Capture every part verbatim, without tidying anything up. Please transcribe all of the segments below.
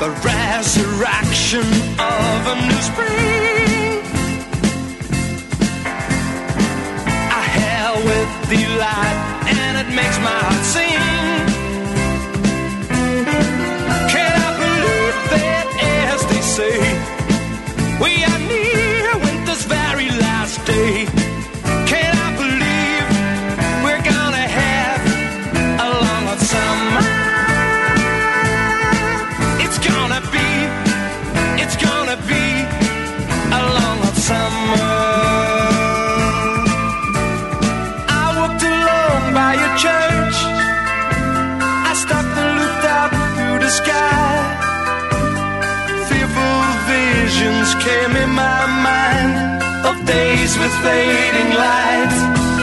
a resurrection of a new spring. I hail with delight, and it makes my heart sing. Can I believe that, as they say, we are near winter's very last day? Can I believe we're gonna have a long hot summer? It's gonna be, it's gonna be a long hot summer. I walked along by your church. I stopped and looked up through the sky. Fearful visions came in my mind of days with fading lights.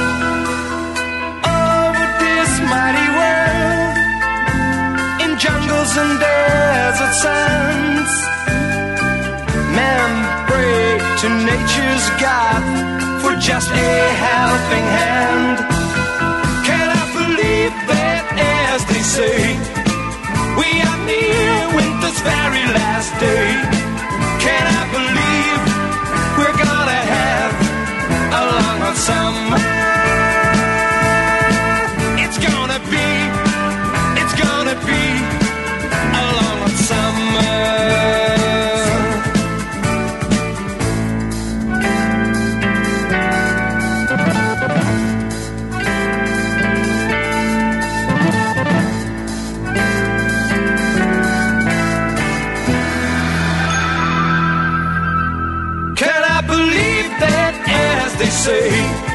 Over this mighty world, in jungles and desert sands, men pray to nature's God for just a helping hand. Can I believe that, as they say, we are near winter's very last day? Can I believe we're gonna have a long hot summer? It's gonna be, it's gonna be a long hot summer. Can I believe that, as they say,